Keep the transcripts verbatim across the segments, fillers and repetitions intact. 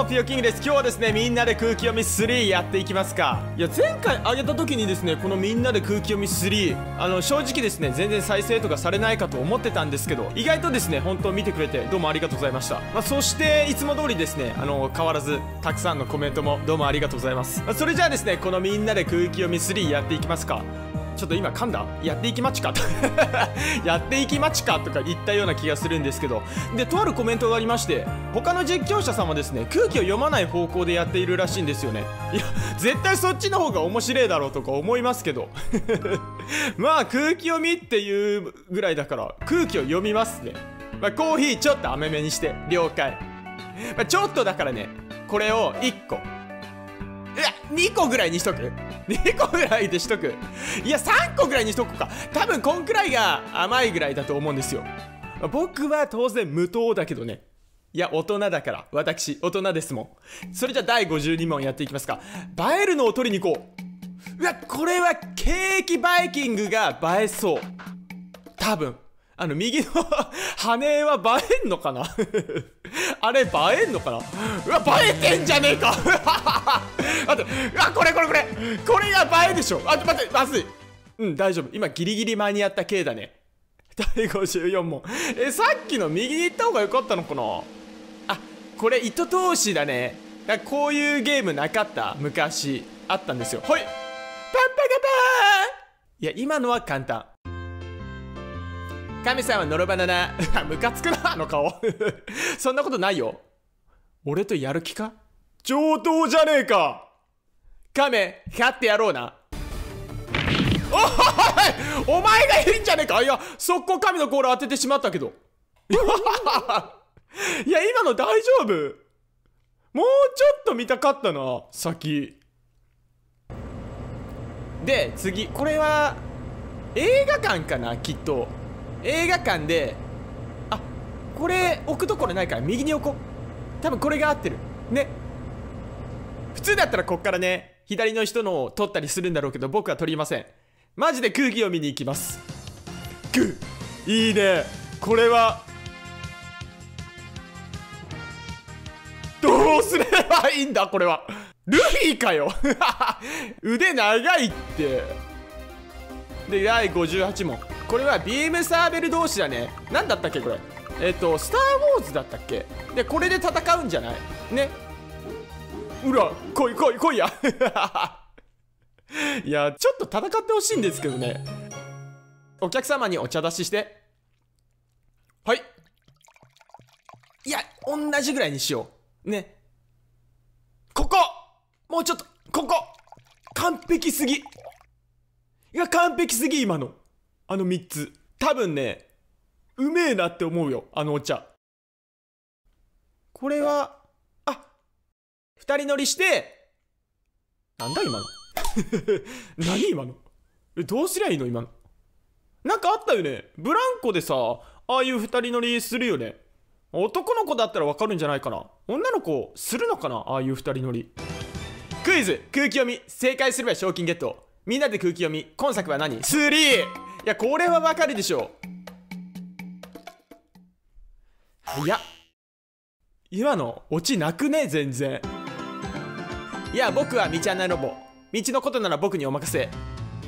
ピヨキングです。今日はですね、みんなで空気読みスリーやっていきますか。いや、前回上げた時にですね、このみんなで空気読みスリー、あの正直ですね、全然再生とかされないかと思ってたんですけど、意外とですね、本当見てくれてどうもありがとうございました。まあ、そしていつも通りですね、あの変わらずたくさんのコメントもどうもありがとうございます。まあ、それじゃあですね、このみんなで空気読みスリーやっていきますか。ちょっと今噛んだやっていきまちかやっていきまちかとか言ったような気がするんですけど、でとあるコメントがありまして、他の実況者さんはですね、空気を読まない方向でやっているらしいんですよね。いや絶対そっちの方が面白いだろうとか思いますけどまあ空気読みっていうぐらいだから空気を読みますね。まあ、コーヒーちょっと甘めにして了解。まあ、ちょっとだからね、これをいっこ、いやにこぐらいにしとくにこぐらいでしとく。いやさんこぐらいにしとくか。多分こんくらいが甘いぐらいだと思うんですよ。僕は当然無糖だけどね。いや大人だから、私大人ですもん。それじゃだいごじゅうにもんやっていきますか。映えるのを取りに行こう。うわこれはケーキバイキングが映えそう。多分あの右の羽は映えんのかなあれ映えんのかな。うわ映えてんじゃねえか待って、うわこれこれこれこれが映えでしょ。あ待ってまずい。うん大丈夫、今ギリギリ間に合った系だね。だいごじゅうよんもん。えさっきの右に行った方が良かったのかな。あこれ糸通しだね。だこういうゲームなかった、昔あったんですよ。ほいパンパカパーン。いや今のは簡単。神様のろバナナムカつくなあの顔そんなことないよ。俺とやる気か。上等じゃねえか。亀勝ってやろうな。おいお前がいるんじゃねえか。いや速攻神のコール当ててしまったけどいや今の大丈夫。もうちょっと見たかったな先で。次これは映画館かな、きっと映画館で。あこれ置くところないから右に置こう。多分これが合ってるね。普通だったらこっからね左の人のを取ったりするんだろうけど、僕は取りません。マジで空気を見に行きます。グーいいね。これはどうすればいいんだ。これはルフィかよ腕長いって。でだいごじゅうはちもん、これはビームサーベル同士だね。何だったっけこれ。えっとスター・ウォーズだったっけ。でこれで戦うんじゃないね。うら来い来い来いやいやちょっと戦ってほしいんですけどね。お客様にお茶出しして。はい。いや同じぐらいにしようね。ここもうちょっと、ここ完璧すぎ。いや完璧すぎ今の。あのみっつ多分ねうめえなって思うよ、あのお茶。これはあふたり乗りして。なんだ今の何今の。えどうすりゃいいの今の。なんかあったよね、ブランコでさああいうふたり乗りするよね。男の子だったらわかるんじゃないかな。女の子するのかな、ああいうふたり乗り。クイズ空気読み正解すれば賞金ゲット。みんなで空気読み今作は何。スリー。いやこれはわかるでしょう。いや今のオチなくね全然。いや僕は道案内ロボ。道のことなら僕にお任せ。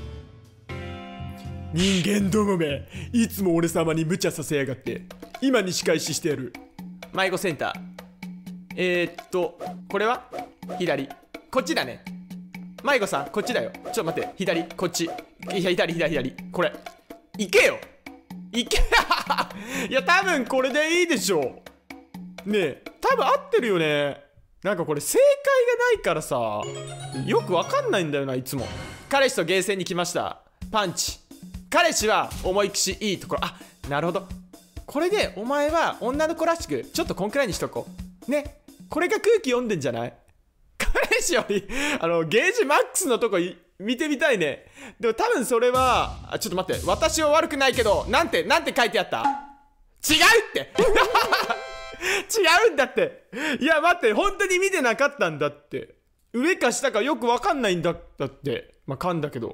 人間どもめ、いつも俺様に無茶させやがって。今に仕返ししてやる。迷子センター。えー、っとこれは左、こっちだね。迷子さんこっちだよ。ちょっと待って、左こっち。いや左左左これ行けよ行けいや多分これでいいでしょうねえ。多分合ってるよね。なんかこれ正解がないからさよくわかんないんだよな。いつも彼氏とゲーセンに来ました。パンチ。彼氏は思いっきしいいところ。あなるほど。これでお前は女の子らしくちょっとこんくらいにしとこうね。これが空気読んでんじゃない。彼氏よりあのゲージマックスのとこ見てみたいね。でも多分それはあちょっと待って、私は悪くないけどなんてなんて書いてあった。違うって違うんだって。いや待って、本当に見てなかったんだって。上か下かよくわかんないんだだって。まあ噛んだけど。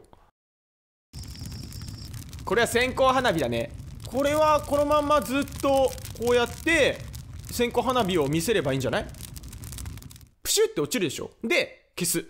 これは線香花火だね。これはこのまんまずっとこうやって線香花火を見せればいいんじゃない。 シュって落ちるでしょ。で消す。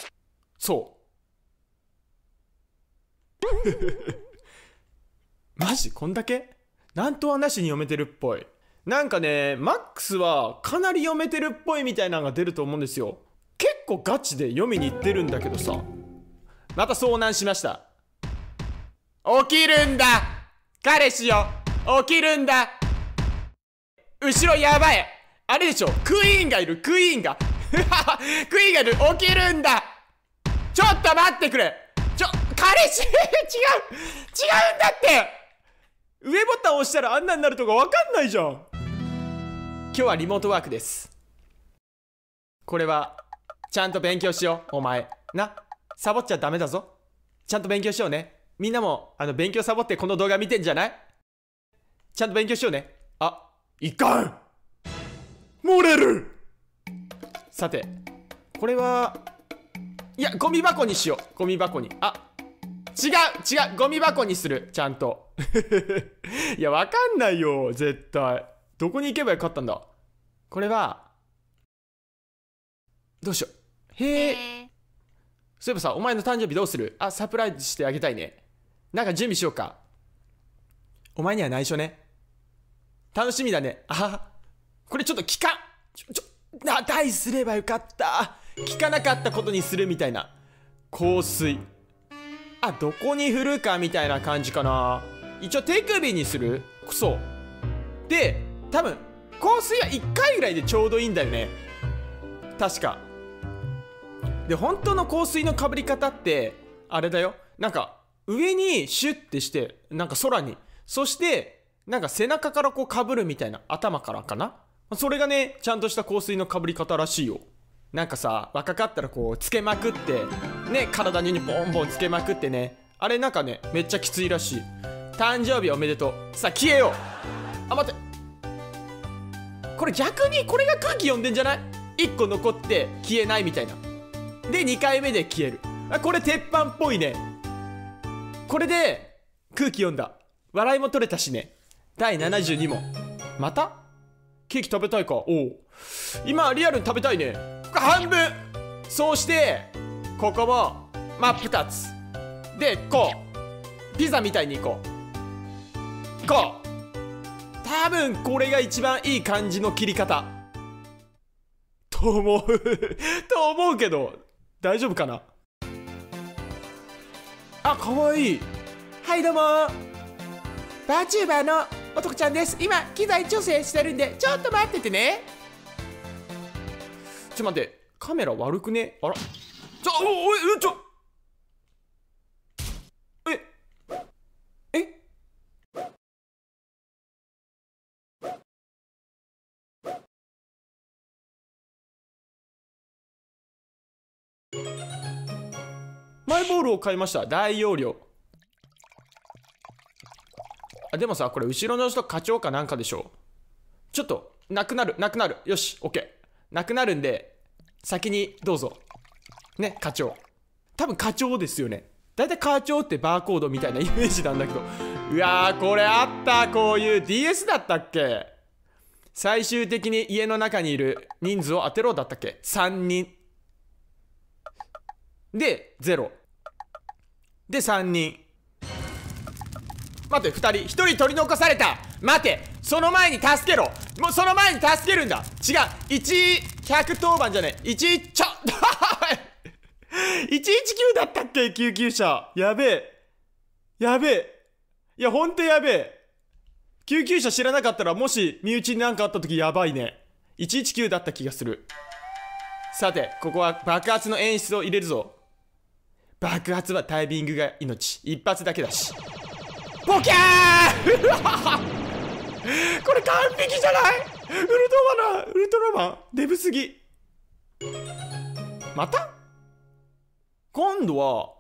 そうマジこんだけなんとはなしに読めてるっぽい。なんかね、マックスはかなり読めてるっぽいみたいなのが出ると思うんですよ。結構ガチで読みに行ってるんだけどさ。また遭難しました。起きるんだ彼氏よ、起きるんだ。後ろやばい、あれでしょ、クイーンがいる、クイーンがクイーンがいる、起きるんだ。ちょっと待ってくれ、ちょ彼氏違う違うんだって。上ボタン押したらあんなになるとか分かんないじゃん。今日はリモートワークです。これはちゃんと勉強しよう。お前な、サボっちゃダメだぞ。ちゃんと勉強しようね。みんなもあの勉強サボってこの動画見てんじゃない？ちゃんと勉強しようね。あ、いかん、漏れる。さてこれはいやゴミ箱にしよう。ゴミ箱に、あ、違う違う、ゴミ箱にする。ちゃんといやわかんないよ絶対。どこに行けばよかったんだ。これはどうしよう。へえ、そういえばさ、お前の誕生日どうする？あ、サプライズしてあげたいね。なんか準備しようか。お前には内緒ね。楽しみだね。あ、これちょっと聞かんちょちょあ、大すればよかった。聞かなかったことにするみたいな。香水、あ、どこに振るかみたいな感じかな。一応手首にする。そうで、多分香水はいっかいぐらいでちょうどいいんだよね、確か。で、本当の香水のかぶり方ってあれだよ。なんか上にシュッてして、なんか空に、そしてなんか背中からこうかぶるみたいな。頭からかな。それがね、ちゃんとした香水のかぶり方らしいよ。なんかさ、若かったらこうつけまくってね、体にボンボンつけまくってね、あれなんかね、めっちゃきついらしい。誕生日おめでとう。さあ消えよう。あ、待って、これ逆にこれが空気読んでんじゃない？いっこ残って消えないみたいな。でにかいめで消える。あ、これ鉄板っぽいね。これで空気読んだ。笑いも取れたしね。だいななじゅうにもん。またケーキ食べたいか。おお、今リアルに食べたいね。ここ半分。そうしてここも真っ二つで、こうピザみたいにいこう。こう多分これが一番いい感じの切り方と思うと思うけど大丈夫かな。あ、かわいい。はいどうも、バーチューバーの男ちゃんです。今機材調整してるんでちょっと待っててね。ちょ待って、カメラ悪くね？あら、ちょ、おおい、ちょええマイボールを買いました。大容量。あ、でもさ、これ後ろの人課長かなんかでしょ。ちょっとなくなるなくなる。よし、オッケー。なくなるんで先にどうぞね。課長、多分課長ですよね。だいたい課長ってバーコードみたいなイメージなんだけど。うわー、これあった。こういう ディーエス だったっけ。最終的に家の中にいる人数を当てろだったっけ。さんにんでゼロでさんにん。待って、ふたり、ひとり取り残された。待て、その前に助けろ。もうその前に助けるんだ。違う、いちひゃくとおばんじゃねえ、いちちょいちいちきゅうだったっけ、救急車。やべえやべえ、いやほんとやべえ。救急車知らなかったら、もし身内に何かあった時やばいね。いちいちきゅうだった気がする。さてここは爆発の演出を入れるぞ。爆発はタイミングが命。一発だけだし。ボキャーこれ完璧じゃない？ウルトラマン、ウルトラマンデブすぎ。また今度は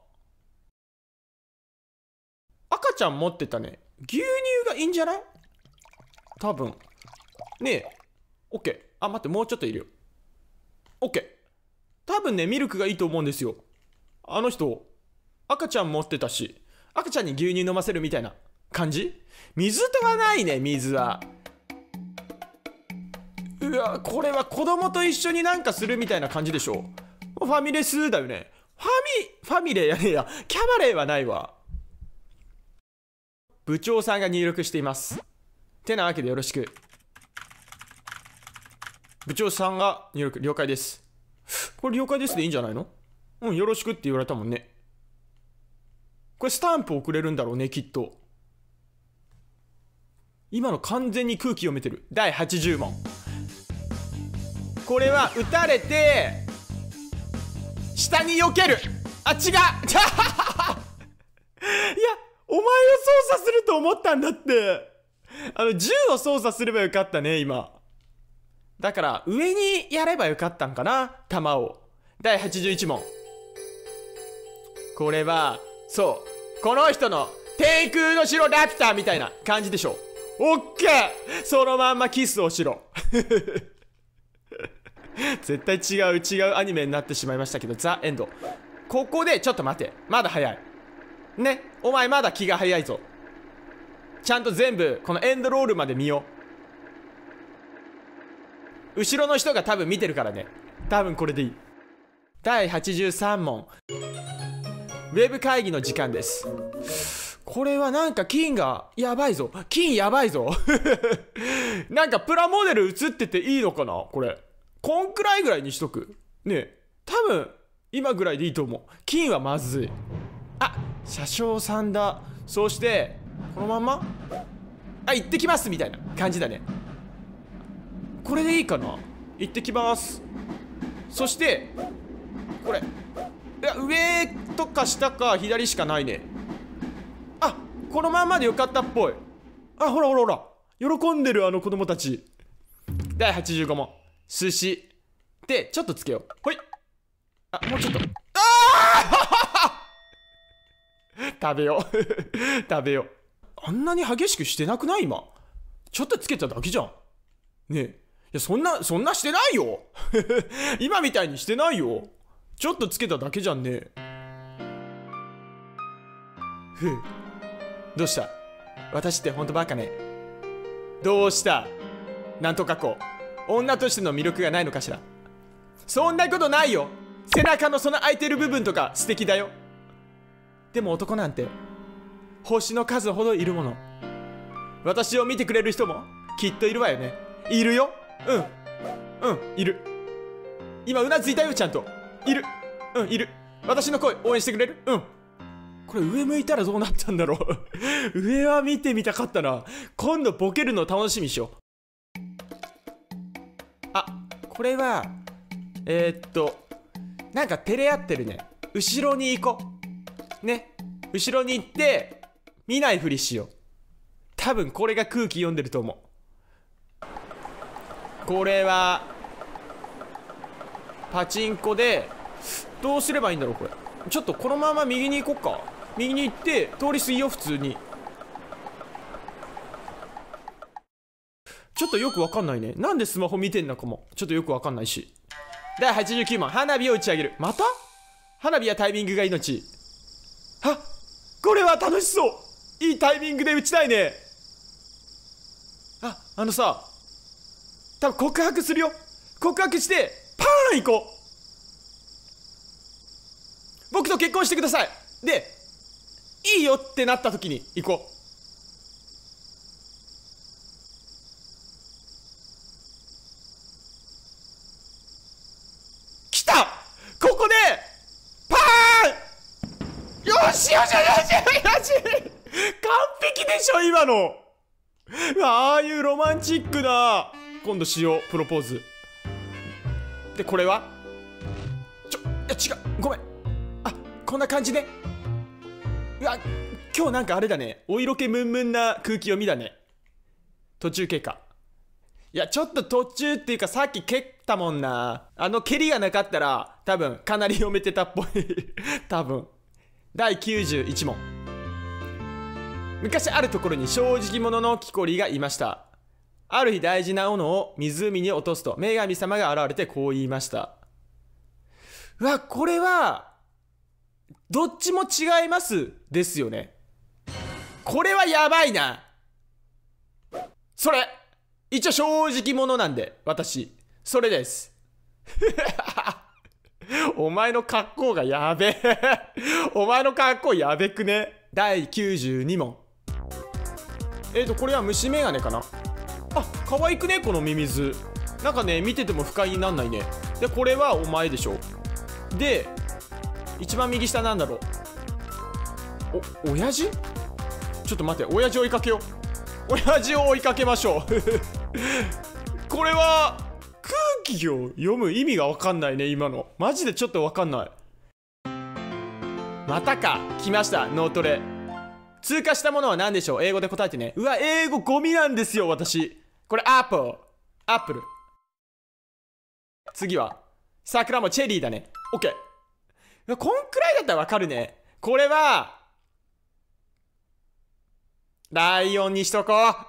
赤ちゃん持ってたね。牛乳がいいんじゃない？多分ねえ。オッケー。あ、待って、もうちょっといるよ。オッケー。多分ね、ミルクがいいと思うんですよ。あの人赤ちゃん持ってたし、赤ちゃんに牛乳飲ませるみたいな感じ。水とはないね。水はううわ、これは子供と一緒になんかするみたいな感じでしょ。ファミレスだよね。ファミ、ファミレーやねえや。キャバレーはないわ。部長さんが入力しています。てなわけでよろしく。部長さんが入力、了解です。これ了解ですでいいんじゃないの？うん、よろしくって言われたもんね。これスタンプ送れるんだろうね、きっと。今の完全に空気読めてる。だいはちじゅう問。これは撃たれて下に避ける。あ、違ういや、お前を操作すると思ったんだって。あの銃を操作すればよかったね、今。だから上にやればよかったんかな、弾を。だいはちじゅういち問。これはそうこの人の天空の城ラピュタみたいな感じでしょ。オッケー、そのまんまキスをしろ。絶対違う違うアニメになってしまいましたけど、ザ・エンド。ここでちょっと待て、まだ早いね。お前まだ気が早いぞ。ちゃんと全部このエンドロールまで見よう。後ろの人が多分見てるからね。多分これでいい。だいはちじゅうさん問。ウェブ会議の時間です。これはなんか金がやばいぞ。金やばいぞ。なんかプラモデル映ってていいのかなこれ。こんくらいぐらいにしとくねえ。多分今ぐらいでいいと思う。金はまずい。あ、車掌さんだ。そうしてこのまんまあ、行ってきますみたいな感じだね。これでいいかな。行ってきます。そしてこれ、いや上とか下か左しかないね。あ、このまんまでよかったっぽい。あ、ほらほらほら、喜んでるあの子供たち。だいはちじゅうご問。寿司でちょっとつけよう。ほい。あ、もうちょっと。あー食べよう。食べよう。あんなに激しくしてなくない？今ちょっとつけただけじゃんねえ。いや、そんなそんなしてないよ。今みたいにしてないよ。ちょっとつけただけじゃんね。ふう、どうした？私ってほんとバカね。どうした？なんとかこう女としての魅力がないのかしら。そんなことないよ。背中のその空いてる部分とか素敵だよ。でも男なんて星の数ほどいるもの。私を見てくれる人もきっといるわよね。いるよ。うんうん、いる。今うなずいたよ。ちゃんといる。うん、いる。私の声応援してくれる？うん。これ上向いたらどうなったんだろう。上は見てみたかったな。今度ボケるの楽しみにしよう。あ、これはえー、っとなんか照れ合ってるね。後ろに行こうね。後ろに行って見ないふりしよう。多分これが空気読んでると思う。これはパチンコでどうすればいいんだろう。これちょっとこのまま右に行こっか。右に行って通り過ぎよ。普通にちょっとよくわかんないね。なんでスマホ見てんのかもちょっとよくわかんないし。だいはちじゅうきゅう問。花火を打ち上げる。また花火はタイミングが命。あ、これは楽しそう。いいタイミングで打ちたいね。あ、あのさ、多分告白するよ。告白してパーン行こう。僕と結婚してください。でいいよってなった時に行こう。来た。ここでパーン。よしよしよしよし。完璧でしょ今の。ああいうロマンチックな。今度しようプロポーズで。これはちょ、いや違う、ごめん。あ、こんな感じで。うわ、今日なんかあれだね。お色気ムンムンな空気読みだね。途中経過。いやちょっと途中っていうかさっき蹴ったもんな。あの蹴りがなかったら多分かなり読めてたっぽい。多分。だいきゅうじゅういち問。昔あるところに正直者の木こりがいました。ある日大事な斧を湖に落とすと女神様が現れてこう言いました。うわ、これはどっちも違いますですよね。これはやばいな。それ一応正直者なんで、私。それです。お前の格好がやべえ。お前の格好やべくね。だいきゅうじゅうに問。えっと、これは虫眼鏡かな。あ、可愛くねこのミミズ。なんかね、見てても不快になんないね。で、これはお前でしょ。で、一番右下なんだろう。お、親父？ちょっと待って、親父を追いかけよう。親父を追いかけましょう。これは空気を読む意味が分かんないね、今の。マジでちょっと分かんない。またか。来ました、脳トレ。通過したものは何でしょう。英語で答えてね。うわ、英語ゴミなんですよ、私。これ、アップル。アップル。次は、桜もチェリーだね。オッケー。こんくらいだったらわかるね。これは、ライオンにしとこう。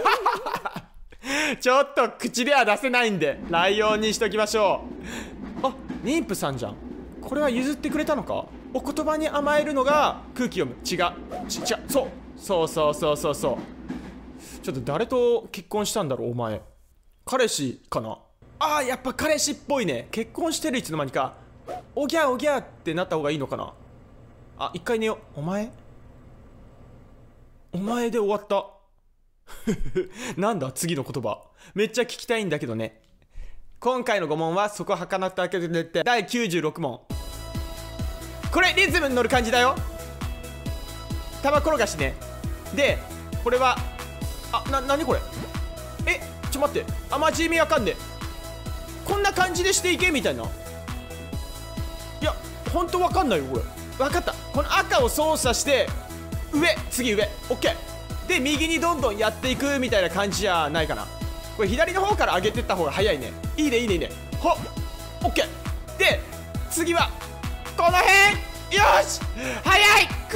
ちょっと口では出せないんで、ライオンにしときましょう。あ、妊婦さんじゃん。これは譲ってくれたのか。お言葉に甘えるのが空気読む。違う。ち、違う。そう。そうそうそうそうそう。ちょっと誰と結婚したんだろう、お前。彼氏かな。ああ、やっぱ彼氏っぽいね。結婚してるいつの間にか。おぎゃおぎゃってなった方がいいのかな。あ、一回寝よう。お前お前で終わった。なんだ次の言葉。めっちゃ聞きたいんだけどね。今回のご問はそこはかなくて開けてってだいきゅうじゅうろく問。これリズムに乗る感じだよ。玉転がしね。で、これは、あ、な、なにこれ。え、ちょ待って。あ、マジ意味わかんねえ。こんな感じでしていけみたいな。いや、ほんとわかんないよ、これ。わかった。この赤を操作して、上、次上。オッケー。で、右にどんどんやっていくみたいな感じじゃないかな。これ左の方から上げてった方が早いね。いいね、いいね、いいね。ほっ。オッケー。で、次は、この辺。よし早いこ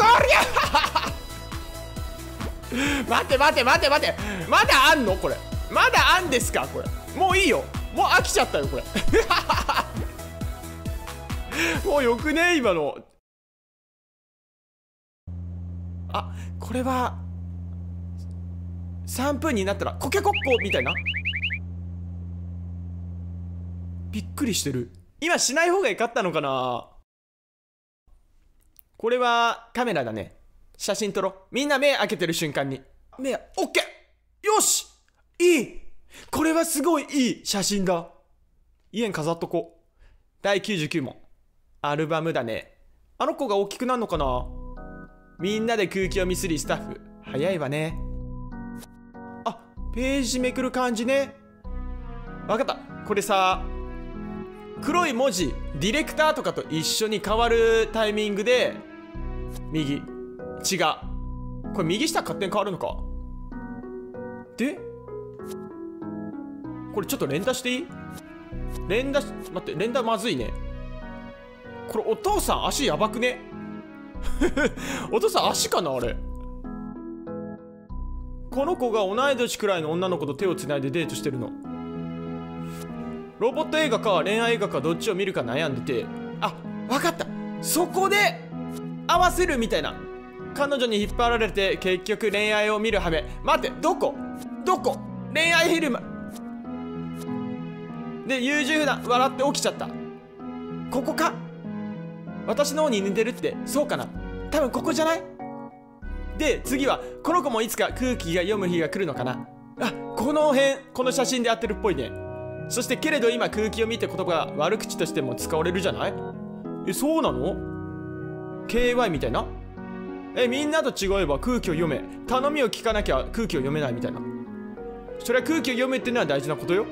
りゃ待って待って待って待ってまだあんのこれ。まだあんですかこれ。もういいよ。もう飽きちゃったよこれ。もうよくね今の。あ、これはさんぷんになったらコケコッコみたいな。びっくりしてる。今しない方がよかったのかな。これはカメラだね。写真撮ろう。みんな目開けてる瞬間に。目、オッケー。よしいい。これはすごいいい写真だ。家に飾っとこう。だいきゅうじゅうきゅう問。アルバムだね。あの子が大きくなるのかな。みんなで空気読みするスタッフ。早いわね。あ、ページめくる感じね。わかった。これさ、黒い文字、ディレクターとかと一緒に変わるタイミングで、右、違う。これ右下勝手に変わるのか。で、これちょっと連打していい？連打し、待って、連打まずいね。これお父さん足やばくね？お父さん足かなあれ。この子が同い年くらいの女の子と手をつないでデートしてるの。ロボット映画か恋愛映画かどっちを見るか悩んでて、あ、わかった。そこで合わせるみたいな。彼女に引っ張られて結局恋愛を見る羽目。待って、どこどこ恋愛フィルムで優柔不断笑って起きちゃった。ここか。私の方に似てるって。そうかな。多分ここじゃない。で次はこの子もいつか空気が読む日が来るのかな。あ、この辺この写真で合ってるっぽいね。そしてけれど今空気読みって言葉が悪口としても使われるじゃない。え、そうなの？ ケーワイ みたいな。え、みんなと違えば空気を読め。頼みを聞かなきゃ空気を読めないみたいな。それは空気を読めってのは大事なことよ。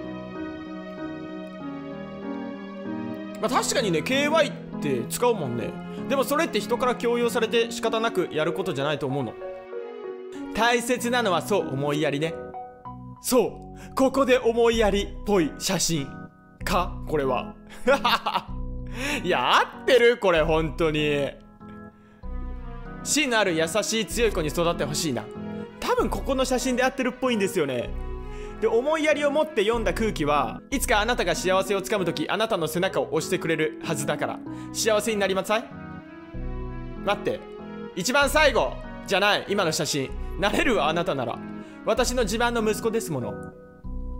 まあ確かにね ケーワイ って使うもんね。でもそれって人から強要されて仕方なくやることじゃないと思うの。大切なのはそう思いやりね。そう、ここで思いやりっぽい写真かこれは。いや合ってるこれ本当に。芯のある優しい強い子に育ってほしいな。多分ここの写真で合ってるっぽいんですよね。で思いやりを持って読んだ空気はいつかあなたが幸せをつかむときあなたの背中を押してくれるはずだから幸せになりません？待って、一番最後じゃない今の写真。なれるわあなたなら。私の自慢の息子ですもの。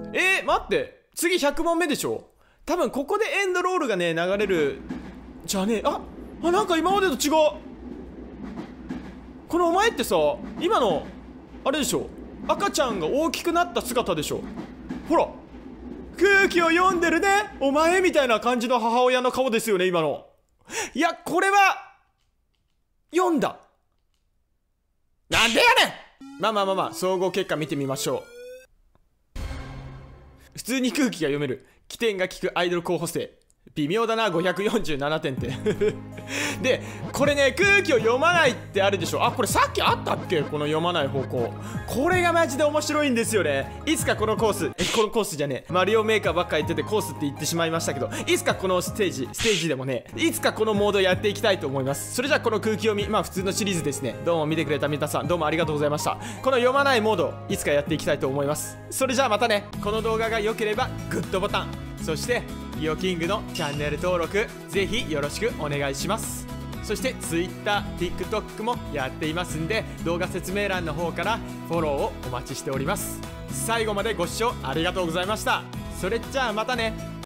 えー、待って、次ひゃく問目でしょ。多分ここでエンドロールがね流れるじゃねえ。ああ、なんか今までと違う。このお前ってさ、今のあれでしょ、赤ちゃんが大きくなった姿でしょ。ほら、空気を読んでるねお前みたいな感じの母親の顔ですよね今の。いや、これは読んだ。なんでやねん。まあまあまあまあ、総合結果見てみましょう。普通に空気が読める、起点が利くアイドル候補生。微妙だな、ごひゃくよんじゅうななてんってで、これね、空気を読まないってあるでしょ。あ、これさっきあったっけ、この読まない方向。これがマジで面白いんですよね。いつかこのコース、え、このコースじゃねえ、マリオメーカーばっか言っててコースって言ってしまいましたけど、いつかこのステージ、ステージでもね、いつかこのモードやっていきたいと思います。それじゃあこの空気読み、まあ普通のシリーズですね。どうも見てくれた皆さん、どうもありがとうございました。この読まないモード、いつかやっていきたいと思います。それじゃあまたね。この動画が良ければグッドボタン、そしてイオキングのチャンネル登録ぜひよろしくお願いします。そして Twitter、TikTok もやっていますんで、動画説明欄の方からフォローをお待ちしております。最後までご視聴ありがとうございました。それじゃあまたね。